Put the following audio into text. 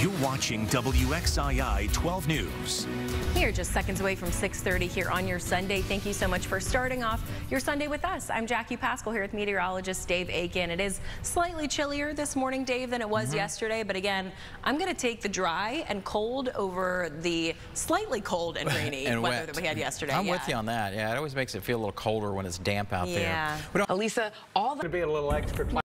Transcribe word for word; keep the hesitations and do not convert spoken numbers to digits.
You're watching W X I I twelve News. We are just seconds away from six thirty here on your Sunday. Thank you so much for starting off your Sunday with us. I'm Jackie Pascal here with meteorologist Dave Aiken. It is slightly chillier this morning, Dave, than it was mm-hmm. yesterday. But again, I'm going to take the dry and cold over the slightly cold and rainy and weather wet. that we had yesterday. I'm yeah. with you on that. Yeah, it always makes it feel a little colder when it's damp out yeah. there. Elisa, all the to be a little extra